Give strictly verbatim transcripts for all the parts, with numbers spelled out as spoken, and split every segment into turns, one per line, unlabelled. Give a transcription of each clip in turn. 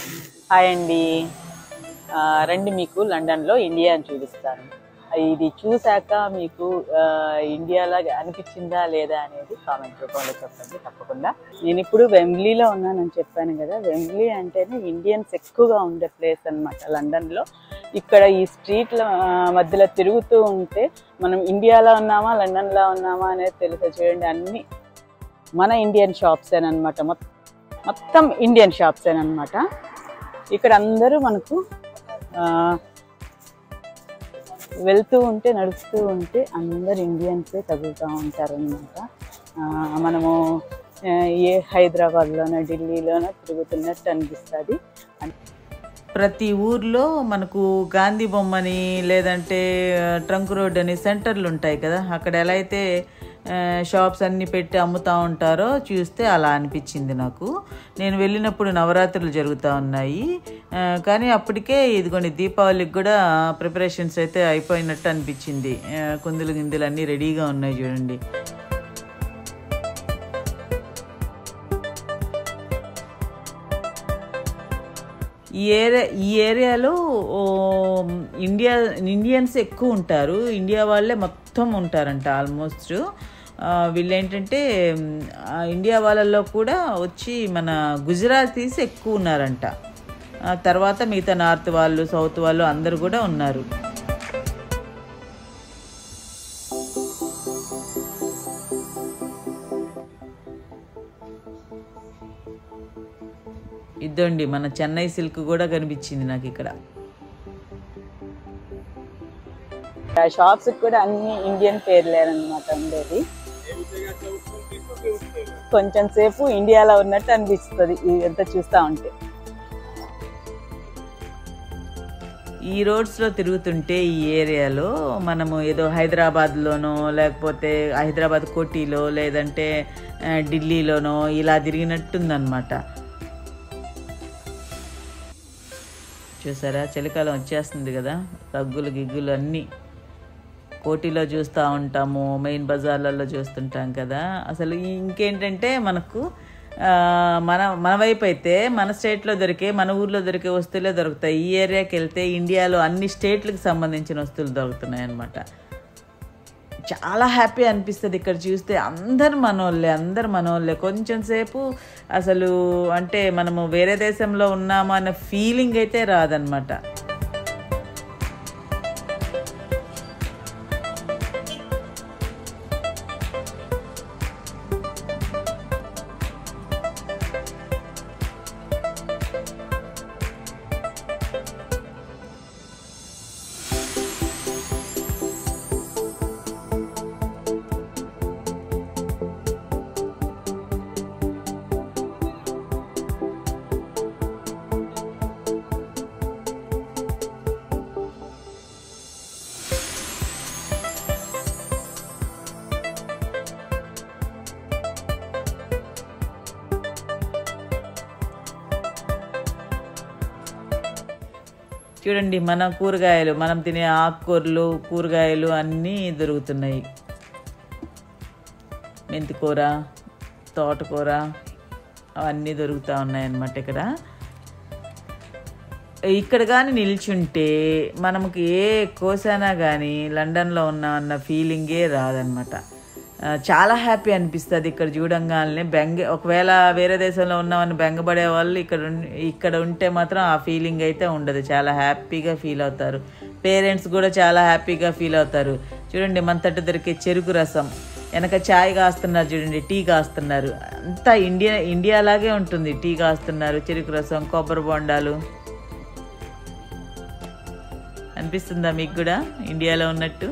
Hi అండి. రండి మీకు లండన్లో ఇండియాని చూపిస్తాను. ఇది చూశాక మీకు ఇండియాలాగా అనిపించిందా లేదా అనేది కామెంట్ రూపంలో చెప్పండి తప్పకుండా. నేను ఇప్పుడు వెంబ్లీలో ఉన్నానని చెప్పాను కదా. వెంబ్లీ అంటేనే ఇండియన్స్ ఎక్కువగా ఉండే ప్లేస్ అనమాట లండన్లో. ఇక్కడ ఈ స్ట్రీట్ల మధ్యలో తిరుగుతూ ఉంటే మనం ఇండియాలో ఉన్నామా లండన్లో ఉన్నామా అనేది తెలుసు. చూడండి, అన్నీ మన ఇండియన్ షాప్సేనమాట, మొత్తం ఇండియన్ షాప్సేనమాట. ఇక్కడ అందరూ మనకు వెళ్తూ ఉంటే నడుస్తూ ఉంటే అందరు ఇండియన్సే తగులుతూ ఉంటారనమాట. మనము ఏ హైదరాబాద్లోనో ఢిల్లీలోనో తిరుగుతున్నట్టు అనిపిస్తుంది.
ప్రతి ఊర్లో మనకు గాంధీ బొమ్మని లేదంటే ట్రంక్ రోడ్ అని సెంటర్లు ఉంటాయి కదా, అక్కడ ఎలా అయితే షాప్స్ అన్నీ పెట్టి అమ్ముతూ ఉంటారో చూస్తే అలా అనిపించింది నాకు. నేను వెళ్ళినప్పుడు నవరాత్రులు జరుగుతూ ఉన్నాయి, కానీ అప్పటికే ఇదిగోండి దీపావళికి కూడా ప్రిపరేషన్స్ అయితే అయిపోయినట్టు అనిపించింది. కుందులు గిందులు అన్నీ రెడీగా ఉన్నాయి చూడండి. ఈ ఏరియా ఈ ఏరియాలో ఇండియా ఇండియన్స్ ఎక్కువ ఉంటారు. ఇండియా వాళ్ళే మొత్తం ఉంటారంట ఆల్మోస్ట్. వీళ్ళు ఏంటంటే ఇండియా వాళ్ళల్లో కూడా వచ్చి మన గుజరాతీస్ ఎక్కువ ఉన్నారంట. తర్వాత మిగతా నార్త్ వాళ్ళు సౌత్ వాళ్ళు అందరు కూడా ఉన్నారు. ఇదండి మన చెన్నై సిల్క్ కూడా కనిపించింది నాకు ఇక్కడ.
షాప్స్ కూడా అన్ని ఇండియన్ పేర్లేనమాట ఉండేది. కొంచెం సేపు ఇండియాలో ఉన్నట్టు అనిపిస్తుంది ఇదంతా చూస్తూ ఉంటే.
ఈ రోడ్స్లో తిరుగుతుంటే ఈ ఏరియాలో మనము ఏదో హైదరాబాద్లోనో లేకపోతే హైదరాబాద్ కోటిలో లేదంటే ఢిల్లీలోనో ఇలా తిరిగినట్టుందన్నమాట. చూసారా, చలికాలం వచ్చేస్తుంది కదా, రగ్గులు గిగ్గులు అన్నీ కోటిలో చూస్తూ ఉంటాము, మెయిన్ బజార్లలో చూస్తుంటాం కదా. అసలు ఇంకేంటంటే మనకు మన మన వైపు అయితే మన స్టేట్లో దొరికే మన ఊర్లో దొరికే వస్తువులే దొరుకుతాయి. ఈ ఏరియాకి వెళ్తే ఇండియాలో అన్ని స్టేట్లకు సంబంధించిన వస్తువులు దొరుకుతున్నాయి అన్నమాట. చాలా హ్యాపీ అనిపిస్తుంది ఇక్కడ చూస్తే. అందరు మనోళ్ళే అందరు మనోళ్ళే కొంచెం సేపు అసలు అంటే మనము వేరే దేశంలో ఉన్నామా అన్న ఫీలింగ్ అయితే రాదనమాట. చూడండి, మన కూరగాయలు మనం తినే ఆకుకూరలు కూరగాయలు అన్నీ దొరుకుతున్నాయి. మెంతికూర, తోటకూర అవన్నీ దొరుకుతూ ఉన్నాయన్నమాట ఇక్కడ. ఇక్కడ కానీ నిల్చుంటే మనకి ఏ కోసైనా కానీ లండన్లో ఉన్నా అన్న ఫీలింగే రాదనమాట. చాలా హ్యాపీ అనిపిస్తుంది ఇక్కడ చూడంగానే. బెంగ ఒకవేళ వేరే దేశంలో ఉన్నామని బెంగపడే వాళ్ళు ఇక్కడ ఇక్కడ ఉంటే మాత్రం ఆ ఫీలింగ్ అయితే ఉండదు. చాలా హ్యాపీగా ఫీల్ అవుతారు. పేరెంట్స్ కూడా చాలా హ్యాపీగా ఫీల్ అవుతారు. చూడండి, మన తట్టు దొరికే చెరుకు రసం, వెనక చాయ్ కాస్తున్నారు చూడండి, టీ కాస్తున్నారు. అంతా ఇండియా ఇండియాలాగే ఉంటుంది. టీ కాస్తున్నారు, చెరుకు రసం, కొబ్బరి బొండాలు. అనిపిస్తుందా మీకు కూడా ఇండియాలో ఉన్నట్టు?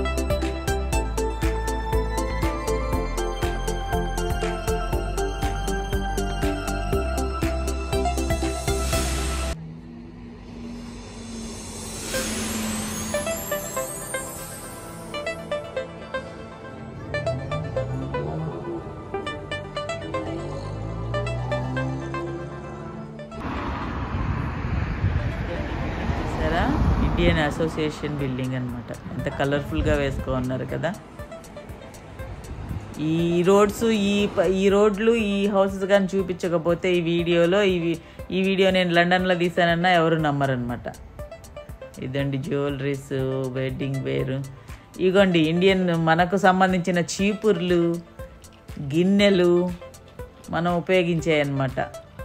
ఇండియన్ అసోసియేషన్ బిల్డింగ్ అనమాట. ఎంత కలర్ఫుల్గా వేసుకున్నారు కదా. ఈ రోడ్స్ ఈ ఈ రోడ్లు ఈ హౌసెస్ కానీ చూపించకపోతే ఈ వీడియోలో ఇవి ఈ వీడియో నేను లండన్లో తీసానన్నా ఎవరు నమ్మరనమాట. ఇదండి జ్యువెలరీస్, వెడ్డింగ్ వేర్. ఇగోండి ఇండియన్ మనకు సంబంధించిన చీపుర్లు, గిన్నెలు మనం ఉపయోగించాయి అన్నమాట.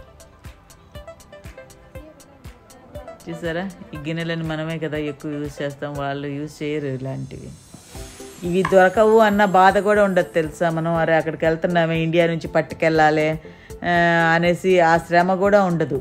చూసారా, ఈ గిన్నెలను మనమే కదా ఎక్కువ యూజ్ చేస్తాం, వాళ్ళు యూజ్ చేయరు ఇలాంటివి. ఇవి దొరకవు అన్న బాధ కూడా ఉండదు తెలుసా. మనం అరే అక్కడికి వెళ్తున్నామే, ఇండియా నుంచి పట్టుకెళ్ళాలి అనేసి ఆ శ్రమ కూడా ఉండదు.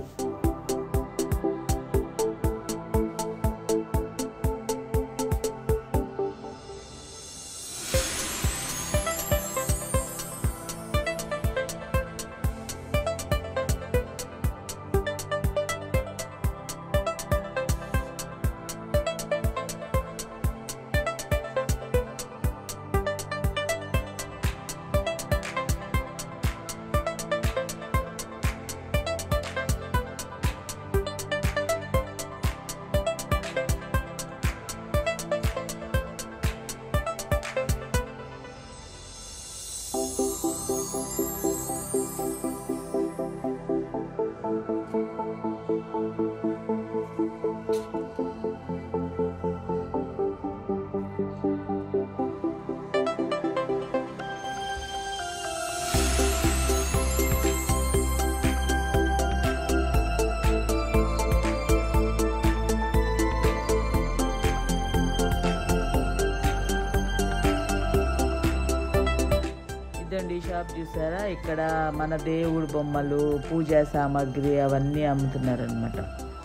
ఇదండి షాప్ చూసారా, ఇక్కడ మన దేవుడు బొమ్మలు, పూజా సామాగ్రి అవన్నీ అమ్ముతున్నారనమాట.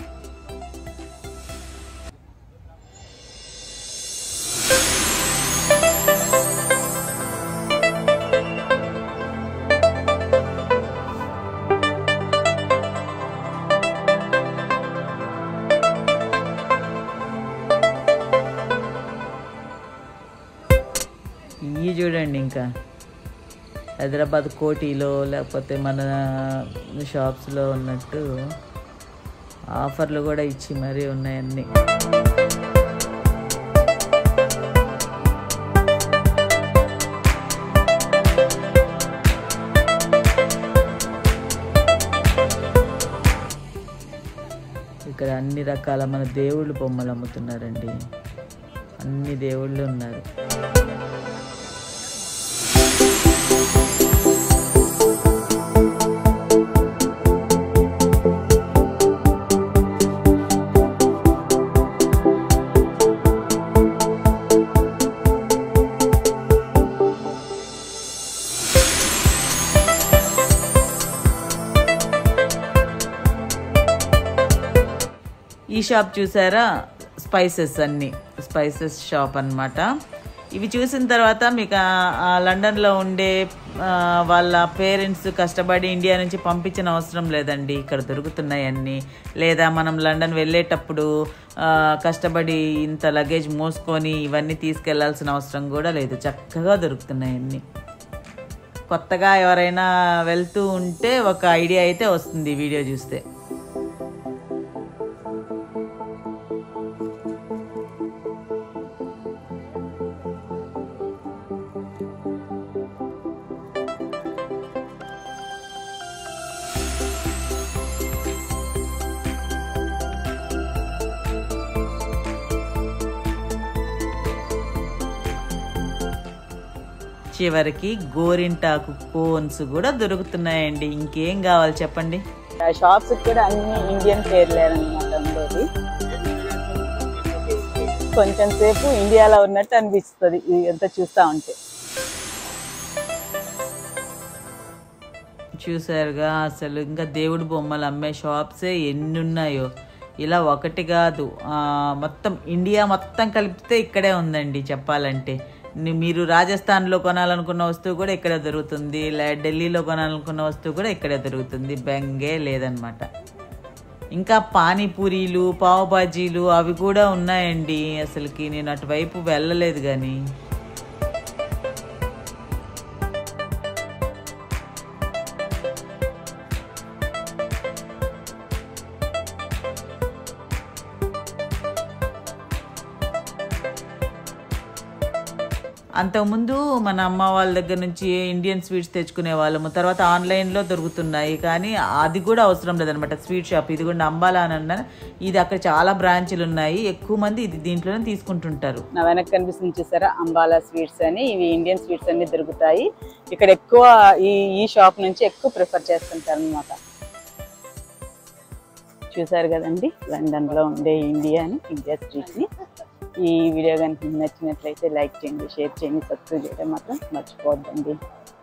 ఇవి చూడండి, ఇంకా హైదరాబాద్ కోటిలో లేకపోతే మన షాప్స్లో ఉన్నట్టు ఆఫర్లు కూడా ఇచ్చి మరీ ఉన్నాయన్నీ. ఇక్కడ అన్ని రకాల మన దేవుళ్ళు బొమ్మలు అమ్ముతున్నారండి, అన్ని దేవుళ్ళు ఉన్నారు. ఈ షాప్ చూసారా, స్పైసెస్, అన్నీ స్పైసెస్ షాప్ అన్నమాట. ఇవి చూసిన తర్వాత మీకు లండన్లో ఉండే వాళ్ళ పేరెంట్స్ కష్టపడి ఇండియా నుంచి పంపించిన అవసరం లేదండి, ఇక్కడ దొరుకుతున్నాయి అన్నీ. లేదా మనం లండన్ వెళ్ళేటప్పుడు కష్టపడి ఇంత లగేజ్ మోసుకొని ఇవన్నీ తీసుకెళ్లాల్సిన అవసరం కూడా లేదు, చక్కగా దొరుకుతున్నాయి అన్నీ. కొత్తగా ఎవరైనా వెళ్తూ ఉంటే ఒక ఐడియా అయితే వస్తుంది వీడియో చూస్తే. చివరికి గోరింటాకు కోన్స్ కూడా దొరుకుతున్నాయండి. ఇంకేం కావాలి చెప్పండి.
షాప్స్ కూడా అన్ని ఇండియన్ పేర్లేనమాట ఉండేది. కొంచెం సేపు ఇండియాలో ఉన్నట్టు అనిపిస్తుంది ఎంత చూస్తా ఉంటే.
చూసారుగా, అసలు ఇంకా దేవుడి బొమ్మలు అమ్మే షాప్సే ఎన్ని ఉన్నాయో. ఇలా ఒకటి కాదు, మొత్తం ఇండియా మొత్తం కలిపితే ఇక్కడే ఉందండి చెప్పాలంటే. మీరు రాజస్థాన్లో కొనాలనుకున్న వస్తువు కూడా ఇక్కడే దొరుకుతుంది, లే ఢిల్లీలో కొనాలనుకున్న వస్తువు కూడా ఇక్కడే దొరుకుతుంది, బెంగే లేదనమాట. ఇంకా పానీపూరీలు, పావు బాజీలు అవి కూడా ఉన్నాయండి. అసలుకి నేను అటువైపు వెళ్ళలేదు కానీ. అంతకుముందు మన అమ్మ వాళ్ళ దగ్గర నుంచి ఇండియన్ స్వీట్స్ తెచ్చుకునే వాళ్ళము. తర్వాత ఆన్లైన్లో దొరుకుతున్నాయి, కానీ అది కూడా అవసరం లేదనమాట. స్వీట్ షాప్ ఇది కూడా అంబాలా అని అన్నాను. ఇది అక్కడ చాలా బ్రాంచ్లు ఉన్నాయి, ఎక్కువ మంది ఇది దీంట్లోనే తీసుకుంటుంటారు.
నా వెనక్కి కనిపిస్తుంది చూసారా, అంబాలా స్వీట్స్ అని. ఇవి ఇండియన్ స్వీట్స్ అన్ని దొరుకుతాయి ఇక్కడ. ఎక్కువ ఈ ఈ షాప్ నుంచి ఎక్కువ ప్రిఫర్ చేస్తుంటారు అనమాట. చూసారు కదండి, లండన్లో ఉండే ఇండియా అని, ఇండియా స్ట్రీట్ని. ఈ వీడియో కనుక నచ్చినట్లయితే లైక్ చేయండి, షేర్ చేయండి, సబ్స్క్రైబ్ చేయడం మాత్రం మర్చిపోవద్దండి.